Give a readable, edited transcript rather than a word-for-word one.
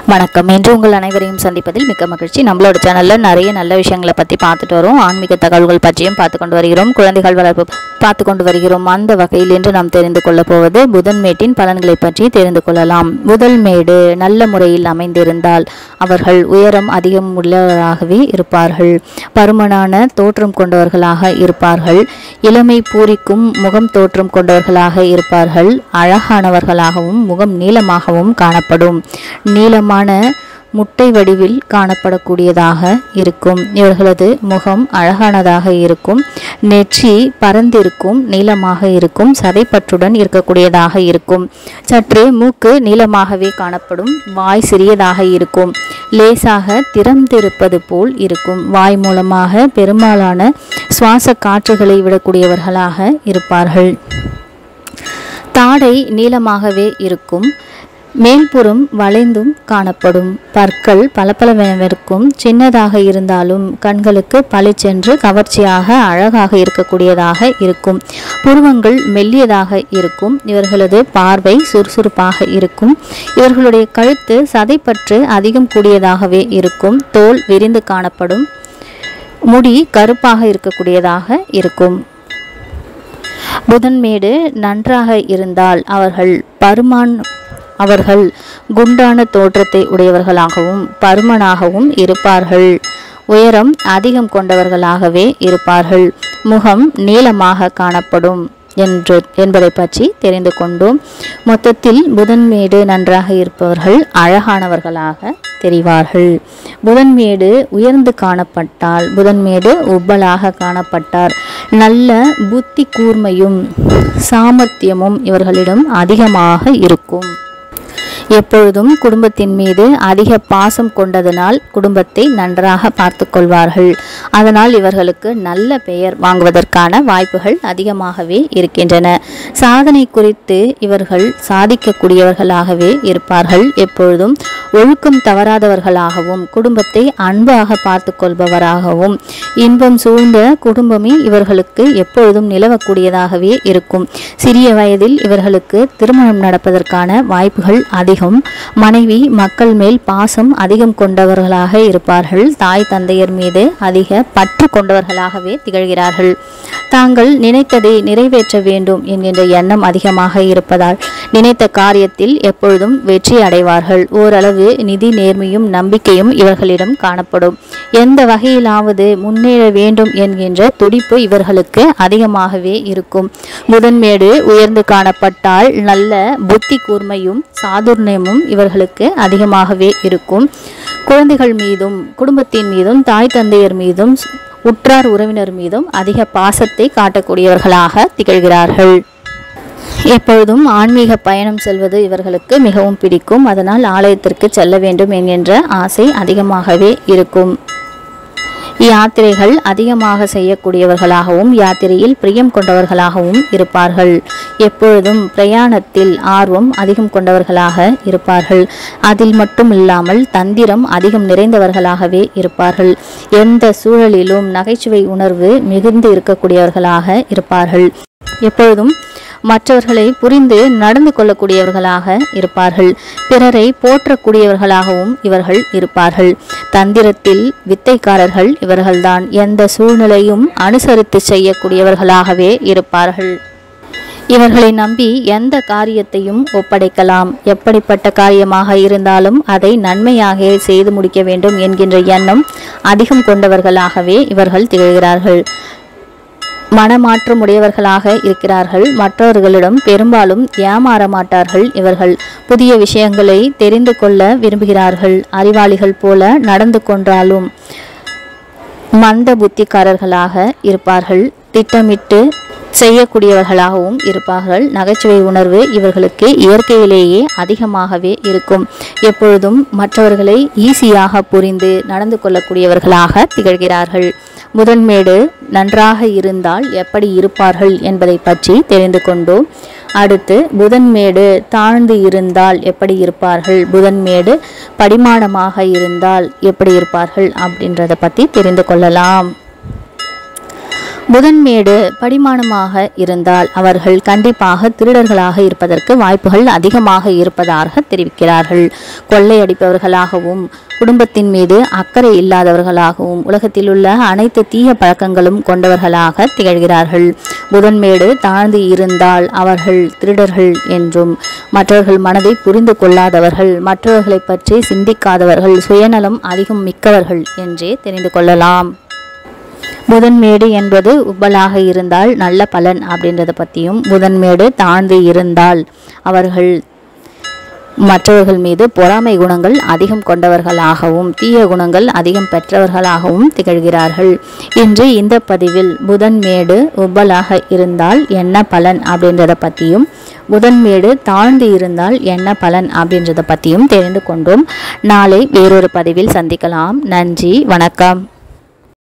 வணக்கம். இன்று உங்கள் அனைவரையும் சந்திப்பதில் மிக்க மகிழ்ச்சி. நம்மளோட சேனலில் நிறைய நல்ல விஷயங்களை பற்றி பார்த்துட்டு வரோம். ஆன்மீக தகவல்கள் பற்றியும் பார்த்து கொண்டு வருகிறோம். குழந்தைகள் வளர்ப்பு பார்த்து கொண்டு வருகிறோம். அந்த வகையில் இன்று நாம் தெரிந்து கொள்ளப் போவது புதன்மேட்டின் பலன்களை பற்றி தெரிந்து கொள்ளலாம். முதல் மேடு நல்ல முறையில் அமைந்திருந்தால் அவர்கள் உயரம் அதிகம் உள்ளவராகவே இருப்பார்கள். பருமனான தோற்றம் கொண்டவர்களாக இருப்பார்கள். இளமை பூரிக்கும் முகம் தோற்றம் கொண்டவர்களாக இருப்பார்கள். அழகானவர்களாகவும் முகம் நீளமாகவும் காணப்படும். நீளமான முட்டை வடிவில் காணப்படக்கூடியதாக இருக்கும். இவர்களது முகம் அழகானதாக இருக்கும். நெற்றி பரந்திருக்கும், நீளமாக இருக்கும். சதைப்பற்றுடன் இருக்கக்கூடியதாக இருக்கும். சற்று மூக்கு நீளமாகவே காணப்படும். வாய் சிறியதாக இருக்கும். லேசாக திறந்திருப்பது போல் இருக்கும். வாய் மூலமாக பெரும்பாலான சுவாச காற்றுகளை விடக்கூடியவர்களாக இருப்பார்கள். தாடை நீளமாகவே இருக்கும். மேல்புறம் வளைந்தும் காணப்படும். பற்கள் பளபளவெனவிருக்கும். சின்னதாக இருந்தாலும் கண்களுக்கு பளிச்சென்று கவர்ச்சியாக அழகாக இருக்கக்கூடியதாக இருக்கும். புருவங்கள் மெல்லியதாக இருக்கும். இவர்களது பார்வை சுறுசுறுப்பாக இருக்கும். இவர்களுடைய கழுத்து சதைப்பற்று அதிகம் கூடியதாகவே இருக்கும். தோல் விரிந்து காணப்படும். முடி கருப்பாக இருக்கக்கூடியதாக இருக்கும். புதன்மேடு நன்றாக இருந்தால் அவர்கள் குண்டான தோற்றத்தை உடையவர்களாகவும் பருமனாகவும் இருப்பார்கள். உயரம் அதிகம் கொண்டவர்களாகவே இருப்பார்கள். முகம் நீளமாக காணப்படும் என்பதை பற்றி தெரிந்து கொண்டோம். மொத்தத்தில் புதன்மேடு நன்றாக இருப்பவர்கள் அழகானவர்களாக தெரிவார்கள். புதன்மேடு உயர்ந்து காணப்பட்டால், புதன்மேடு உப்பலாக காணப்பட்டார், நல்ல புத்தி கூர்மையும் சாமர்த்தியமும் இவர்களிடம் அதிகமாக இருக்கும். எப்பொழுதும் குடும்பத்தின் மீது அதிக பாசம் கொண்டதனால் குடும்பத்தை நன்றாக பார்த்து கொள்வார்கள். அதனால் இவர்களுக்கு நல்ல பெயர் வாங்குவதற்கான வாய்ப்புகள் அதிகமாகவே இருக்கின்றன. சாதனை குறித்து இவர்கள் சாதிக்கக்கூடியவர்களாகவே இருப்பார்கள். எப்பொழுதும் ஒழுக்கம் தவறாதவர்களாகவும் குடும்பத்தை அன்பாக பார்த்து கொள்பவராகவும் இன்பம் சூழ்ந்த குடும்பமே இவர்களுக்கு எப்பொழுதும் நிலவக்கூடியதாகவே இருக்கும். சிறிய வயதில் இவர்களுக்கு திருமணம் நடப்பதற்கான வாய்ப்புகள் அதிகம். மனைவி மக்கள் மேல் பாசம் அதிகம் கொண்டவர்களாக இருப்பார்கள். தாய் தந்தையர் மீது அதிக பற்று கொண்டவர்களாகவே திகழ்கிறார்கள். தாங்கள் நினைத்ததை நிறைவேற்ற வேண்டும் என்கின்ற எண்ணம் அதிகமாக இருப்பதால் நினைத்த காரியத்தில் எப்பொழுதும் வெற்றி அடைவார்கள். ஓரளவு நிதி நேர்மையும் நம்பிக்கையும் இவர்களிடம் காணப்படும். எந்த வகையிலாவது முன்னேற வேண்டும் என்கின்ற துடிப்பு இவர்களுக்கு அதிகமாகவே இருக்கும். புதன்மேடு உயர்ந்து காணப்பட்டால் நல்ல புத்தி கூர்மையும் சாதுர்யமும் இவர்களுக்கு அதிகமாகவே இருக்கும். குழந்தைகள் மீதும் குடும்பத்தின் மீதும் தாய் தந்தையர் மீதும் உற்றார் உறவினர் மீதும் அதிக பாசத்தை காட்டக்கூடியவர்களாக திகழ்கிறார்கள். எப்பொழுதும் ஆன்மீக பயணம் செல்வது இவர்களுக்கு மிகவும் பிடிக்கும். அதனால் ஆலயத்திற்கு செல்ல வேண்டும் என்கின்ற ஆசை அதிகமாகவே இருக்கும். யாத்திரைகள் அதிகமாக செய்யக்கூடியவர்களாகவும் யாத்திரையில் பிரியம் கொண்டவர்களாகவும் இருப்பார்கள். எப்பொழுதும் பிரயாணத்தில் ஆர்வம் அதிகம் கொண்டவர்களாக இருப்பார்கள். அதில் மட்டும் இல்லாமல் தந்திரம் அதிகம் நிறைந்தவர்களாகவே இருப்பார்கள். எந்த சூழலிலும் நகைச்சுவை உணர்வு மிகுந்து இருக்கக்கூடியவர்களாக இருப்பார்கள். எப்பொழுதும் மற்றவர்களை புரிந்து நடந்து கொள்ளக்கூடியவர்களாக இருப்பார்கள். பிறரை போற்றக்கூடியவர்களாகவும் இவர்கள் இருப்பார்கள். தந்திரத்தில் வித்தைக்காரர்கள் இவர்கள்தான். எந்த சூழ்நிலையும் அனுசரித்து செய்யக்கூடியவர்களாகவே இருப்பார்கள். இவர்களை நம்பி எந்த காரியத்தையும் ஒப்படைக்கலாம். எப்படிப்பட்ட காரியமாக இருந்தாலும் அதை நன்மையாக செய்து முடிக்க வேண்டும் என்கின்ற எண்ணம் அதிகம் கொண்டவர்களாகவே இவர்கள் திகழ்கிறார்கள். மனமாற்றம் உடையவர்களாக இருக்கிறார்கள். மற்றவர்களிடம் பெரும்பாலும் ஏமாற மாட்டார்கள். இவர்கள் புதிய விஷயங்களை தெரிந்து கொள்ள விரும்புகிறார்கள். அறிவாளிகள் போல நடந்து கொண்டாலும் மந்த புத்திக்காரர்களாக இருப்பார்கள். திட்டமிட்டு செய்யக்கூடியவர்களாகவும் இருப்பார்கள். நகைச்சுவை உணர்வு இவர்களுக்கு இயற்கையிலேயே அதிகமாகவே இருக்கும். எப்பொழுதும் மற்றவர்களை ஈஸியாக புரிந்து நடந்து கொள்ளக்கூடியவர்களாக திகழ்கிறார்கள். புதன்மேடு நன்றாக இருந்தால் எப்படி இருப்பார்கள் என்பதை பற்றி தெரிந்து கொண்டோம். அடுத்து புதன்மேடு தாழ்ந்து இருந்தால் எப்படி இருப்பார்கள், புதன்மேடு படிமானமாக இருந்தால் எப்படி இருப்பார்கள் அப்படின்றத பற்றி தெரிந்து கொள்ளலாம். புதன்மேடு படிமானமாக இருந்தால் அவர்கள் கண்டிப்பாக திருடர்களாக இருப்பதற்கு வாய்ப்புகள் அதிகமாக இருப்பதாக தெரிவிக்கிறார்கள். கொள்ளையடிப்பவர்களாகவும் குடும்பத்தின் மீது அக்கறை இல்லாதவர்களாகவும் உலகத்தில் உள்ள அனைத்து தீய பழக்கங்களும் கொண்டவர்களாக திகழ்கிறார்கள். புதன்மேடு தாழ்ந்து இருந்தால் அவர்கள் திருடர்கள் என்றும், மற்றவர்கள் மனதை புரிந்து கொள்ளாதவர்கள், மற்றவர்களை பற்றி சிந்திக்காதவர்கள், சுயநலம் அதிகம் மிக்கவர்கள் என்றே தெரிந்து கொள்ளலாம். புதன்மேடு என்பது உப்பலாக இருந்தால் நல்ல பலன் அப்படின்றத பற்றியும், புதன்மேடு தாழ்ந்து இருந்தால் அவர்கள் மற்றவர்கள் மீது பொறாமை குணங்கள் அதிகம் கொண்டவர்களாகவும் தீய குணங்கள் அதிகம் பெற்றவர்களாகவும் திகழ்கிறார்கள். இன்று இந்த பதிவில் புதன்மேடு உப்பலாக இருந்தால் என்ன பலன் அப்படின்றத பற்றியும், புதன்மேடு தாழ்ந்து இருந்தால் என்ன பலன் அப்படின்றத பற்றியும் தெரிந்து கொண்டோம். நாளை வேறொரு பதிவில் சந்திக்கலாம். நன்றி, வணக்கம்.